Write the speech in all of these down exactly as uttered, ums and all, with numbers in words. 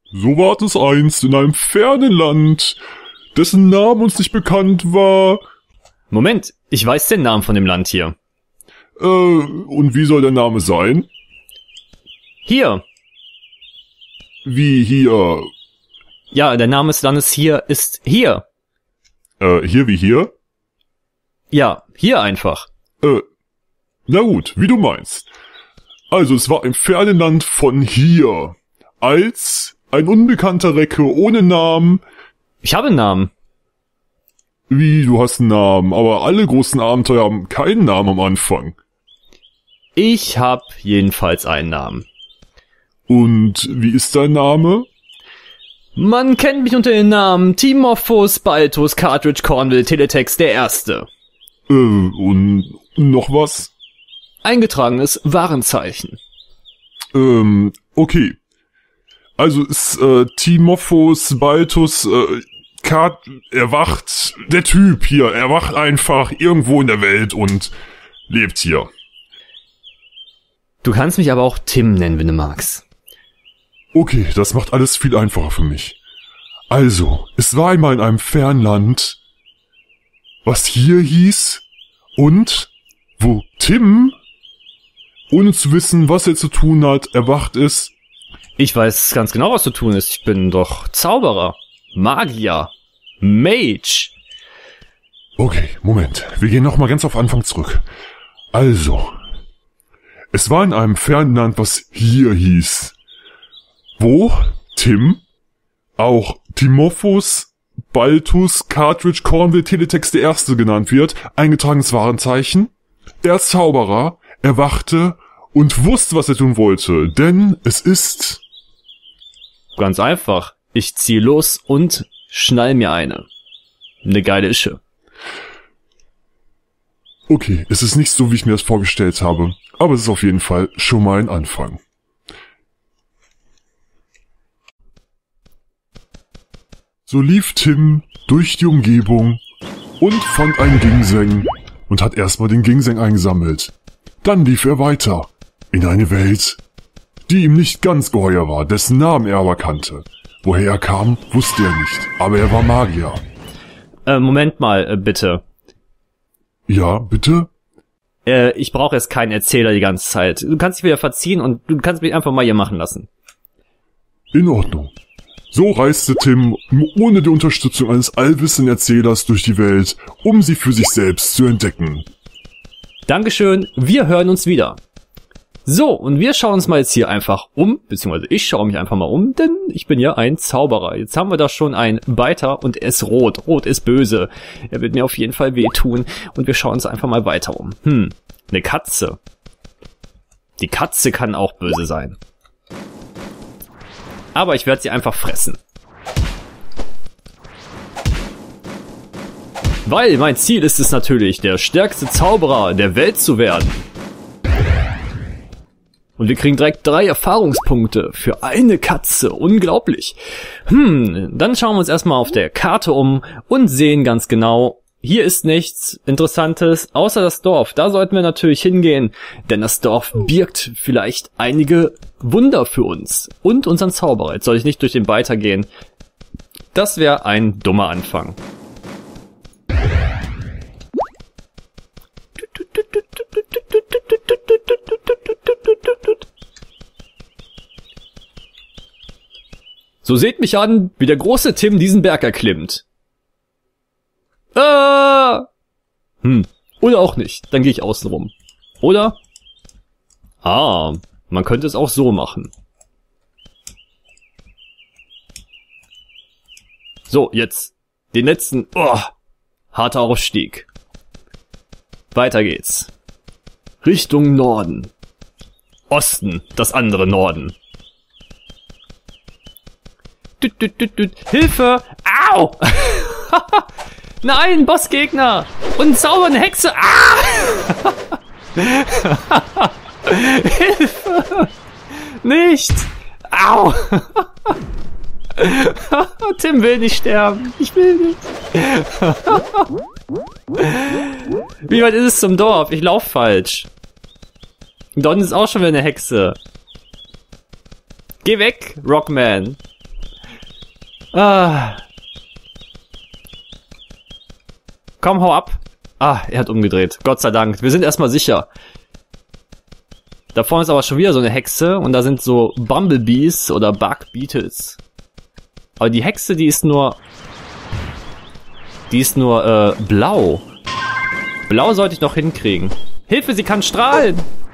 So war es einst in einem fernen Land, dessen Name uns nicht bekannt war. Moment, ich weiß den Namen von dem Land hier. Äh, und wie soll der Name sein? Hier. Wie hier? Ja, der Name des Landes hier ist hier. Äh, hier wie hier? Ja, hier einfach. Äh, na gut, wie du meinst. Also, es war ein fernen Land von hier. Als ein unbekannter Recke ohne Namen. Ich habe einen Namen. Wie, du hast einen Namen, aber alle großen Abenteuer haben keinen Namen am Anfang. Ich hab jedenfalls einen Namen. Und wie ist dein Name? Man kennt mich unter dem Namen Timorphos Baltus Cartridge Cornwall Teletext der Erste. Äh, und noch was? Eingetragenes Warenzeichen. Ähm, okay. Also ist äh, Timorphos Baltus äh, Kart erwacht, der Typ hier, erwacht einfach irgendwo in der Welt und lebt hier. Du kannst mich aber auch Tim nennen, wenn du magst. Okay, das macht alles viel einfacher für mich. Also, es war einmal in einem fernen Land, was hier hieß, und wo Tim, ohne zu wissen, was er zu tun hat, erwacht ist. Ich weiß ganz genau, was zu tun ist. Ich bin doch Zauberer, Magier, Mage. Okay, Moment, wir gehen nochmal ganz auf Anfang zurück. Also, es war in einem fernen Land, was hier hieß, wo Tim, auch Timorphos Baltus Cartridge Cornwall Teletext der Erste genannt wird, eingetragenes Warenzeichen, der Zauberer erwachte und wusste, was er tun wollte, denn es ist... Ganz einfach. Ich ziehe los und schnall mir eine. Eine geile Ische. Okay, es ist nicht so, wie ich mir das vorgestellt habe, aber es ist auf jeden Fall schon mal ein Anfang. So lief Tim durch die Umgebung und fand einen Ginseng und hat erstmal den Ginseng eingesammelt. Dann lief er weiter in eine Welt, die ihm nicht ganz geheuer war, dessen Namen er aber kannte. Woher er kam, wusste er nicht, aber er war Magier. Äh, Moment mal, äh, bitte. Ja, bitte? Äh, ich brauche jetzt keinen Erzähler die ganze Zeit. Du kannst dich wieder verziehen und du kannst mich einfach mal hier machen lassen. In Ordnung. So reiste Tim ohne die Unterstützung eines allwissenden Erzählers durch die Welt, um sie für sich selbst zu entdecken. Dankeschön, wir hören uns wieder. So, und wir schauen uns mal jetzt hier einfach um, beziehungsweise ich schaue mich einfach mal um, denn ich bin ja ein Zauberer. Jetzt haben wir da schon einen Biter und er ist rot. Rot ist böse. Er wird mir auf jeden Fall wehtun und wir schauen uns einfach mal weiter um. Hm, eine Katze. Die Katze kann auch böse sein. Aber ich werde sie einfach fressen. Weil mein Ziel ist es natürlich, der stärkste Zauberer der Welt zu werden. Und wir kriegen direkt drei Erfahrungspunkte für eine Katze. Unglaublich. Hm, dann schauen wir uns erstmal auf der Karte um und sehen ganz genau, hier ist nichts Interessantes, außer das Dorf. Da sollten wir natürlich hingehen, denn das Dorf birgt vielleicht einige Wunder für uns und unseren Zauberer. Jetzt soll ich nicht durch den Biter gehen. Das wäre ein dummer Anfang. So seht mich an, wie der große Tim diesen Berg erklimmt. Ah! Hm, oder auch nicht. Dann gehe ich außen rum. Oder? Ah, man könnte es auch so machen. So, jetzt den letzten, oh, harter Aufstieg. Weiter geht's. Richtung Norden. Osten, das andere Norden. Düt, düt, düt, düt. Hilfe! Au! Nein, Bossgegner! Und zaubernde Hexe! Ah! Hilfe! Nicht! Au! Tim will nicht sterben. Ich will nicht. Wie weit ist es zum Dorf? Ich lauf falsch. Da unten ist auch schon wieder eine Hexe. Geh weg, Rockman. Ah. Komm, hau ab. Ah, er hat umgedreht. Gott sei Dank. Wir sind erstmal sicher. Da vorne ist aber schon wieder so eine Hexe und da sind so Bumblebees oder Bug Beetles. Aber die Hexe, die ist nur... Die ist nur, äh, blau. Blau sollte ich noch hinkriegen. Hilfe, sie kann strahlen!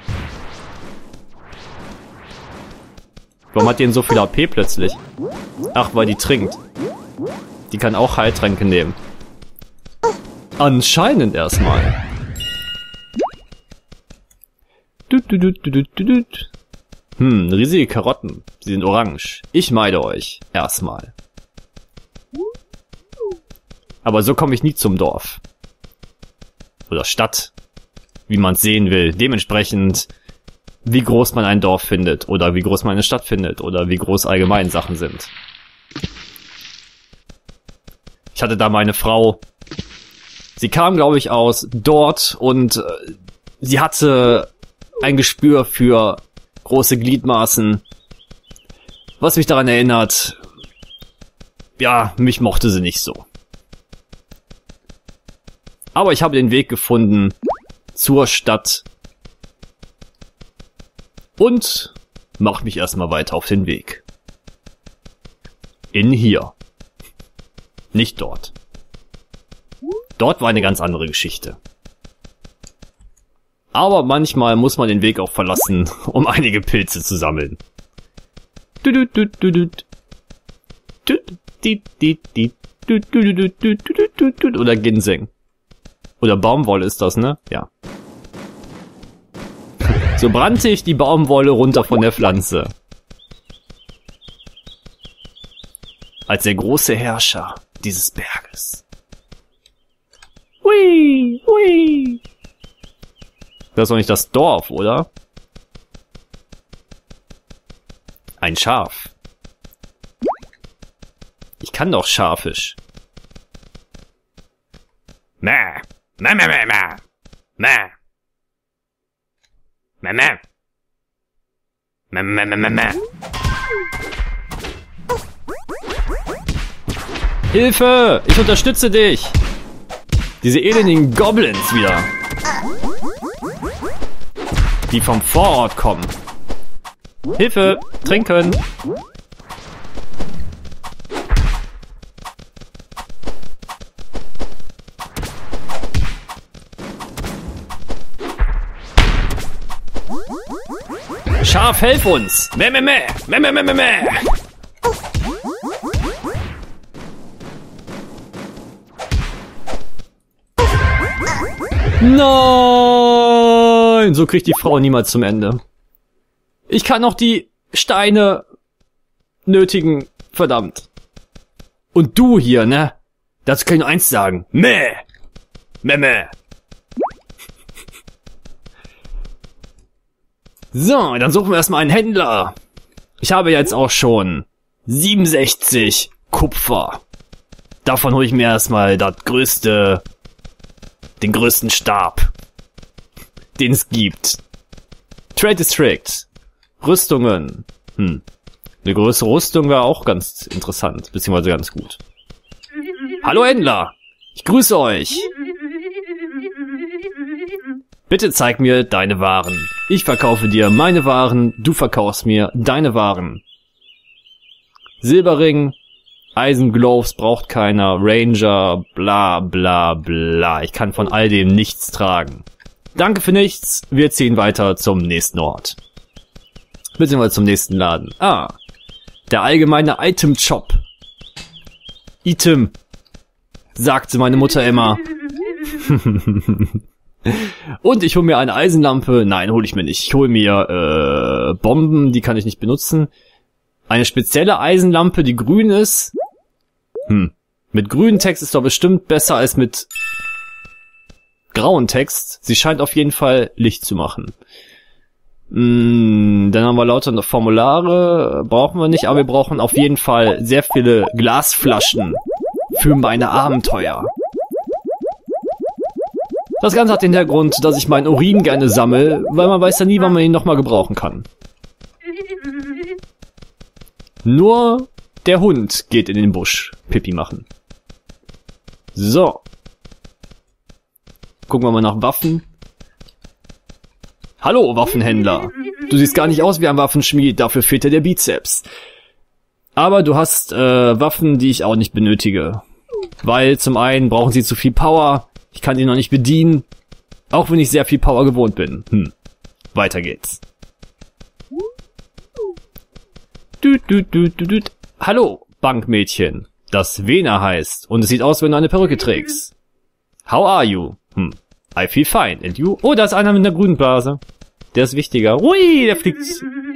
Warum hat die denn so viel A P plötzlich? Ach, weil die trinkt. Die kann auch Heiltränke nehmen. Anscheinend erstmal. Hm, riesige Karotten. Sie sind orange. Ich meide euch. Erstmal. Aber so komme ich nie zum Dorf. Oder Stadt. Wie man es sehen will. Dementsprechend, wie groß man ein Dorf findet. Oder wie groß man eine Stadt findet. Oder wie groß allgemein Sachen sind. Ich hatte da meine Frau. Sie kam, glaube ich, aus dort und äh, sie hatte ein Gespür für große Gliedmaßen. Was mich daran erinnert, ja, mich mochte sie nicht so. Aber ich habe den Weg gefunden zur Stadt und mache mich erstmal weiter auf den Weg. In hier. Nicht dort. Dort war eine ganz andere Geschichte. Aber manchmal muss man den Weg auch verlassen, um einige Pilze zu sammeln. Oder Ginseng. Oder Baumwolle ist das, ne? Ja. So brannte ich die Baumwolle runter von der Pflanze. Als der große Herrscher dieses Berges. Hui, hui. Das ist doch nicht das Dorf, oder? Ein Schaf. Ich kann doch Schafisch. Mäh. Mäh, mäh, mäh, mäh. Mäh. Mäh, mäh. Mäh, mäh, mäh, mäh, mäh. Hilfe! Ich unterstütze dich! Diese elendigen Goblins wieder. Die vom Vorort kommen. Hilfe! Trinken! Schaf, helf uns! Mäh, mäh, mäh! Mäh, mäh, mäh, mäh, mäh! Nein! So kriegt die Frau niemals zum Ende. Ich kann noch die Steine nötigen. Verdammt. Und du hier, ne? Dazu kann ich nur eins sagen. Mäh! Mäh, mäh! So, dann suchen wir erstmal einen Händler. Ich habe jetzt auch schon siebenundsechzig Kupfer. Davon hole ich mir erstmal das größte... Den größten Stab, den es gibt. Trade District. Rüstungen. Hm. Eine größere Rüstung wäre auch ganz interessant, beziehungsweise ganz gut. Hallo Händler. Ich grüße euch. Bitte zeig mir deine Waren. Ich verkaufe dir meine Waren, du verkaufst mir deine Waren. Silberring. Eisengloves braucht keiner, Ranger, bla bla bla. Ich kann von all dem nichts tragen. Danke für nichts, wir ziehen weiter zum nächsten Ort. Beziehungsweise zum nächsten Laden. Ah, der allgemeine Item-Shop. Item, sagte meine Mutter immer. Und ich hole mir eine Eisenlampe. Nein, hole ich mir nicht. Ich hole mir äh, Bomben, die kann ich nicht benutzen. Eine spezielle Eisenlampe, die grün ist. Hm. Mit grünem Text ist doch bestimmt besser als mit grauen Text. Sie scheint auf jeden Fall Licht zu machen. Hm, dann haben wir lauter Formulare. Brauchen wir nicht, aber wir brauchen auf jeden Fall sehr viele Glasflaschen für meine Abenteuer. Das Ganze hat den Hintergrund, dass ich meinen Urin gerne sammle, weil man weiß ja nie, wann man ihn nochmal gebrauchen kann. Nur der Hund geht in den Busch Pipi machen. So. Gucken wir mal nach Waffen. Hallo, Waffenhändler. Du siehst gar nicht aus wie ein Waffenschmied, dafür fehlt dir der Bizeps. Aber du hast äh, Waffen, die ich auch nicht benötige. Weil zum einen brauchen sie zu viel Power, ich kann sie noch nicht bedienen, auch wenn ich sehr viel Power gewohnt bin. Hm. Weiter geht's. Düt, düt, düt, düt, düt. Hallo, Bankmädchen, das Vena heißt und es sieht aus, wenn du eine Perücke trägst. How are you? Hm. I feel fine. And you? Oh, da ist einer mit einer grünen Blase. Der ist wichtiger. Ui, der fliegt.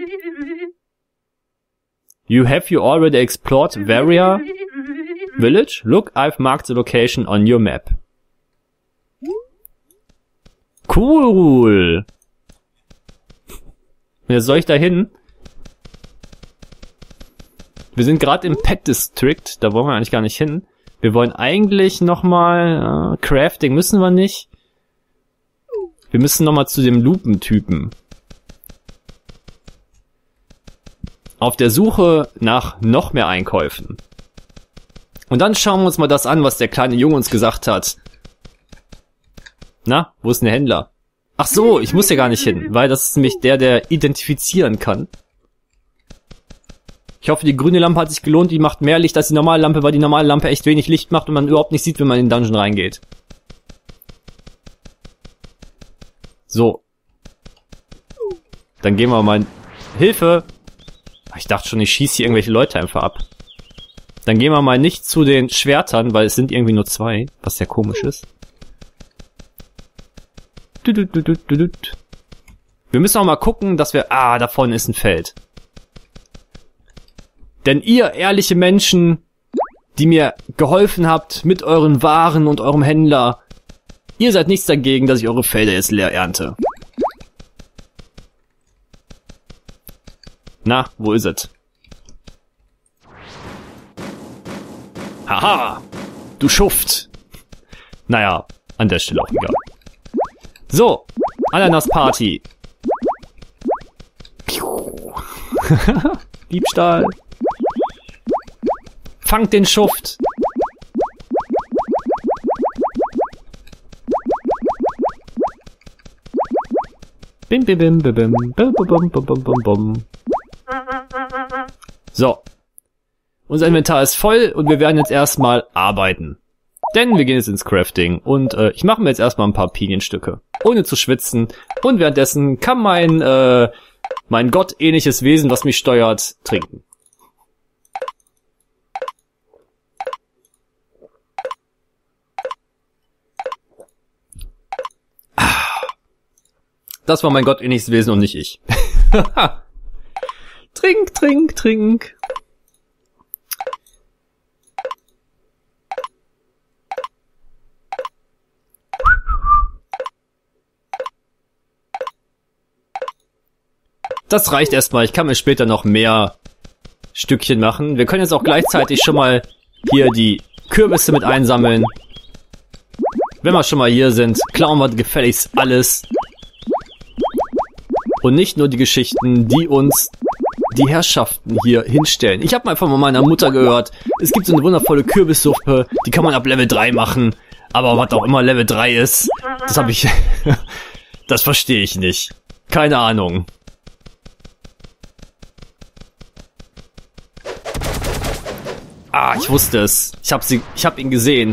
You have you already explored Varia Village? Look, I've marked the location on your map. Cool. Jetzt soll ich da hin? Wir sind gerade im Pet District, da wollen wir eigentlich gar nicht hin. Wir wollen eigentlich nochmal... Äh, Crafting müssen wir nicht. Wir müssen nochmal zu dem Lupentypen. Auf der Suche nach noch mehr Einkäufen. Und dann schauen wir uns mal das an, was der kleine Junge uns gesagt hat. Na, wo ist denn der Händler? Ach so, ich muss ja gar nicht hin, weil das ist nämlich der, der identifizieren kann. Ich hoffe, die grüne Lampe hat sich gelohnt, die macht mehr Licht als die normale Lampe, weil die normale Lampe echt wenig Licht macht und man überhaupt nicht sieht, wenn man in den Dungeon reingeht. So. Dann gehen wir mal... Hilfe! Ich dachte schon, ich schieße hier irgendwelche Leute einfach ab. Dann gehen wir mal nicht zu den Schwertern, weil es sind irgendwie nur zwei, was sehr komisch ist. Wir müssen auch mal gucken, dass wir... Ah, da vorne ist ein Feld. Denn ihr ehrliche Menschen, die mir geholfen habt mit euren Waren und eurem Händler, ihr seid nichts dagegen, dass ich eure Felder jetzt leer ernte. Na, wo ist es? Haha, du Schuft. Naja, an der Stelle auch egal. So, Ananas-Party. Diebstahl. Fangt den Schuft. Bim, bim, bim, bim, bim, bim, bim, bim, bim, bim, bim. So. Unser Inventar ist voll und wir werden jetzt erstmal arbeiten. Denn wir gehen jetzt ins Crafting und äh, ich mache mir jetzt erstmal ein paar Pinienstücke. Ohne zu schwitzen. Und währenddessen kann mein, äh, mein gottähnliches Wesen, was mich steuert, trinken. Das war mein gottähnliches Wesen und nicht ich. Trink, trink, trink. Das reicht erstmal. Ich kann mir später noch mehr Stückchen machen. Wir können jetzt auch gleichzeitig schon mal hier die Kürbisse mit einsammeln. Wenn wir schon mal hier sind, klauen wir gefälligst alles. Und nicht nur die Geschichten, die uns die Herrschaften hier hinstellen. Ich habe einfach mal meiner Mutter gehört, es gibt so eine wundervolle Kürbissuppe, die kann man ab Level drei machen. Aber was auch immer Level drei ist, das habe ich... das verstehe ich nicht. Keine Ahnung. Ah, ich wusste es. Ich habe sie, ich habe ihn gesehen.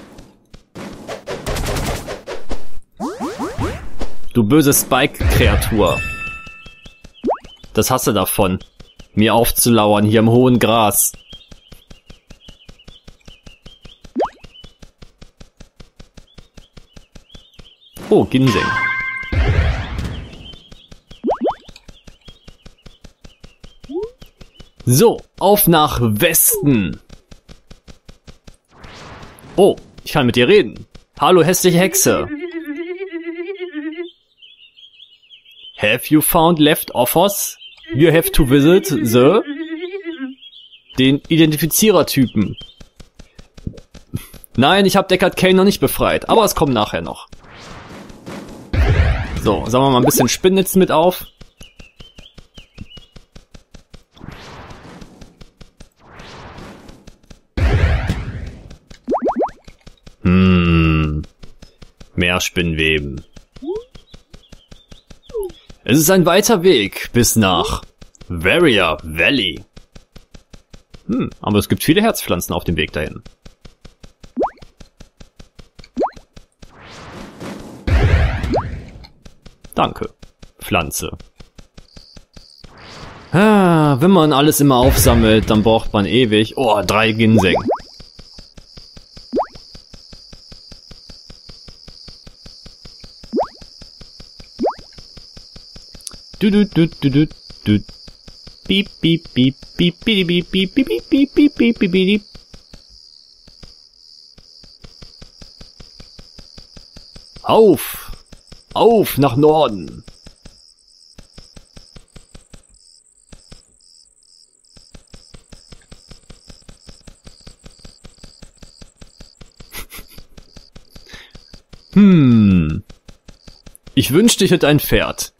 Du böse Spike-Kreatur. Das hast du davon, mir aufzulauern hier im hohen Gras. Oh, Ginseng. So, auf nach Westen. Oh, ich kann mit dir reden. Hallo, hässliche Hexe. Have you found leftovers? You have to visit the... Den Identifizierer-Typen. Nein, ich habe Deckard Cain noch nicht befreit, aber es kommt nachher noch. So, sagen wir mal ein bisschen Spinnnetzen mit auf. Mehr Spinnweben. Es ist ein weiter Weg bis nach Varia Valley. Hm, aber es gibt viele Herzpflanzen auf dem Weg dahin. Danke, Pflanze. Ah, wenn man alles immer aufsammelt, dann braucht man ewig. Oh, drei Ginseng. Du du du du du du. Piep piep piep piep piep piep piep piep piep piep piep piep piep. Auf! Auf nach Norden! Hm. Ich wünschte, ich hätte ein Pferd.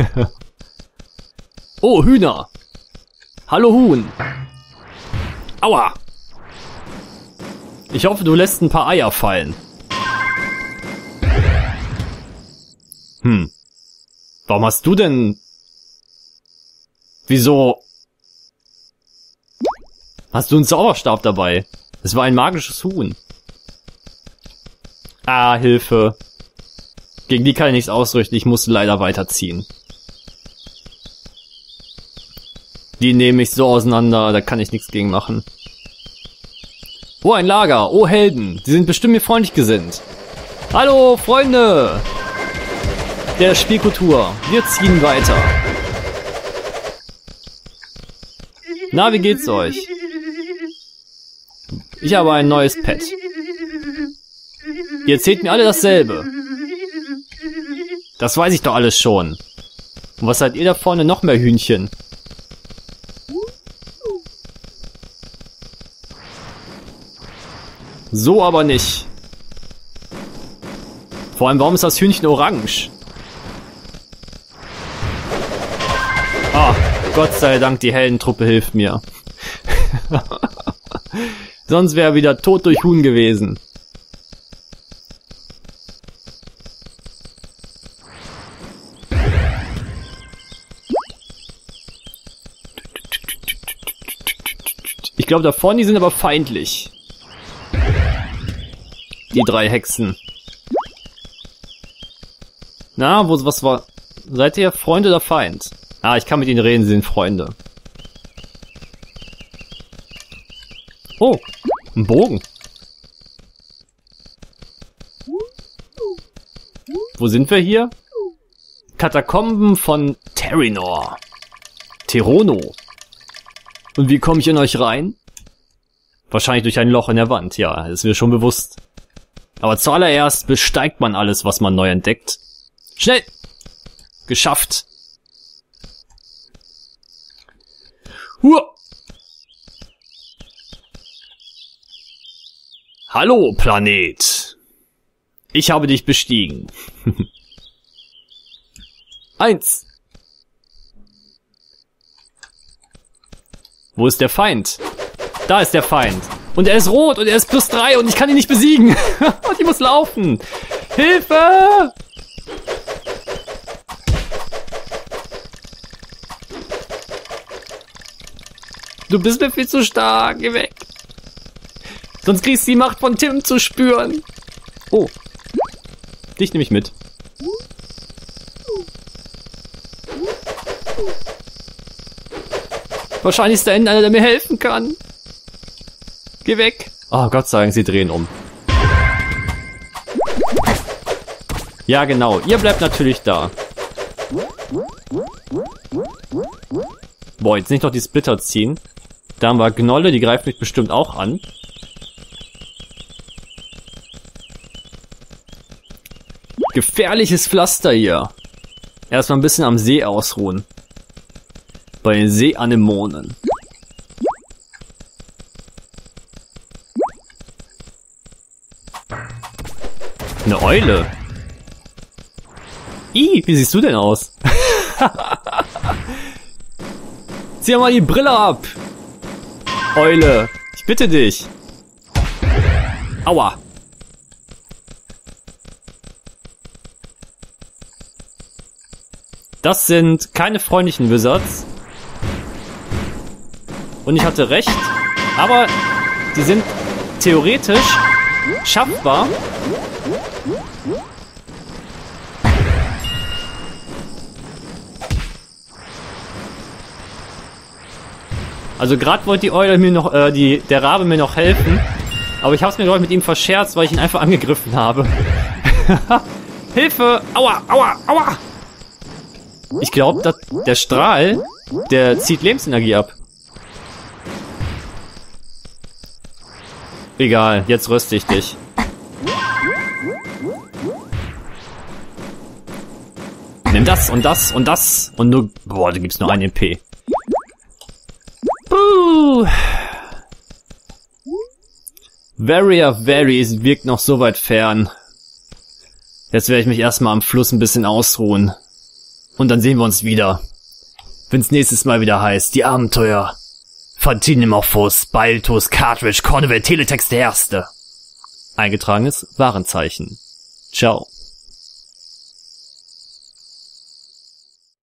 Oh, Hühner! Hallo Huhn! Aua! Ich hoffe, du lässt ein paar Eier fallen. Hm. Warum hast du denn... Wieso... Hast du einen Zauberstab dabei? Es war ein magisches Huhn. Ah, Hilfe. Gegen die kann ich nichts ausrichten, ich muss leider weiterziehen. Die nehmen mich so auseinander, da kann ich nichts gegen machen. Oh, ein Lager. Oh, Helden. Sie sind bestimmt mir freundlich gesinnt. Hallo, Freunde. Der Spielkultur. Wir ziehen weiter. Na, wie geht's euch? Ich habe ein neues Pet. Ihr erzählt mir alle dasselbe. Das weiß ich doch alles schon. Und was seid ihr da vorne? Noch mehr Hühnchen. So aber nicht. Vor allem, warum ist das Hühnchen orange? Ah, Gott sei Dank, die Heldentruppe hilft mir. Sonst wäre er wieder tot durch Huhn gewesen. Ich glaube, da vorne, die sind aber feindlich. Die drei Hexen. Na, wo, was war... Seid ihr Freund oder Feind? Ah, ich kann mit ihnen reden, sie sind Freunde. Oh, ein Bogen. Wo sind wir hier? Katakomben von Terrinor. Terono. Und wie komme ich in euch rein? Wahrscheinlich durch ein Loch in der Wand, ja, ist mir schon bewusst. Aber zuallererst besteigt man alles, was man neu entdeckt. Schnell! Geschafft! Huah! Hallo, Planet! Ich habe dich bestiegen. Eins! Wo ist der Feind? Da ist der Feind. Und er ist rot und er ist plus drei und ich kann ihn nicht besiegen. Und ich muss laufen. Hilfe! Du bist mir viel zu stark. Geh weg. Sonst kriegst du die Macht von Tim zu spüren. Oh. Dich nehme ich mit. Wahrscheinlich ist da hinten einer, der mir helfen kann. Geh weg. Oh, Gott sei Dank, sie drehen um. Ja, genau. Ihr bleibt natürlich da. Boah, jetzt nicht noch die Splitter ziehen. Da haben wir Gnolle, die greift mich bestimmt auch an. Gefährliches Pflaster hier. Erstmal ein bisschen am See ausruhen. Bei den Seeanemonen. Eine Eule. Ih, wie siehst du denn aus? Zieh mal die Brille ab. Eule, ich bitte dich. Aua. Das sind keine freundlichen Wizards. Und ich hatte recht. Aber die sind theoretisch schaffbar. Also gerade wollte die Eule mir noch, äh, die, der Rabe mir noch helfen. Aber ich hab's mir, glaube ich, mit ihm verscherzt, weil ich ihn einfach angegriffen habe. Hilfe! Aua! Aua! Aua! Ich glaube, der Strahl, der zieht Lebensenergie ab. Egal, jetzt röste ich dich. Nimm das und das und das und nur... Boah, da gibt's nur ein E P. Puh. Warrior Very wirkt noch so weit fern. Jetzt werde ich mich erstmal am Fluss ein bisschen ausruhen. Und dann sehen wir uns wieder. Wenn's nächstes Mal wieder heißt, die Abenteuer von Tinemophos, Baltus, Cartridge, Cornwall, Teletext der Erste. Eingetragenes Warenzeichen. Ciao.